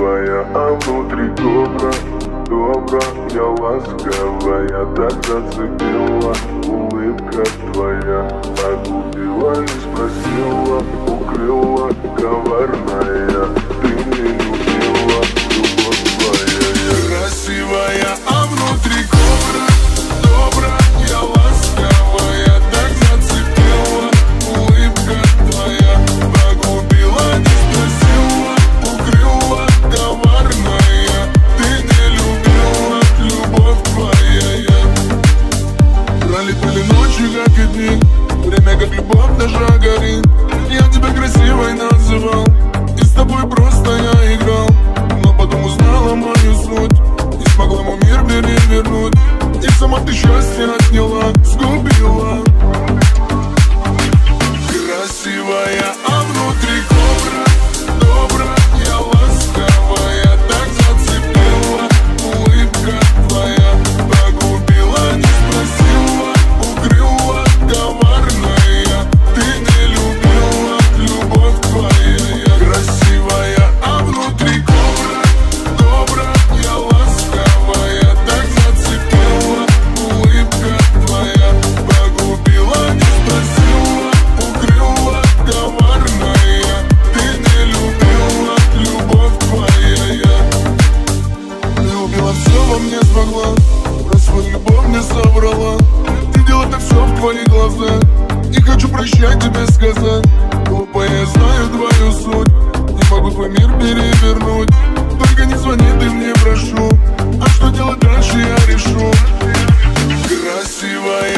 красивая, а внутри кобра. Добрая, ласковая, так зацепила. Улыбка твоя погубила, не спросила. Укрыла, коварная, ты не любила, любовь твоя. Красивая, а внутри кобра. Добрая, ласковая, так зацепила. Улыбка твоя погубила, не спросила. Укрыла, коварная, ты не любила, любовь твоя. Пролетели ночи, как и дни, время как любовь даже горит. Я тебя красивой называл, и с тобой просто я играл. Но потом узнала мою суть, не смогла мой мир перевернуть. И сама ты счастье отняла, сгубила. Красивая, а внутри кобра. Добрая, ласковая, так зацепила. Улыбка твоя погубила, не спросила. Укрыла, коварная, ты не любила, любовь твоя. Красивая, а внутри кобра. Добрая, ласковая, так зацепила. Улыбка твоя погубила, не спросила. Укрыла, коварная, ты не любила, любовь твоя. Ты убила все во мне, смогла, про свою любовь не соврала. Видела так все в твоих глазах, не хочу прощать тебе сказать. Глупая, я знаю твою суть, не могу твой мир перевернуть. Только не звони ты мне, прошу, а что делать дальше я решу. Красивая,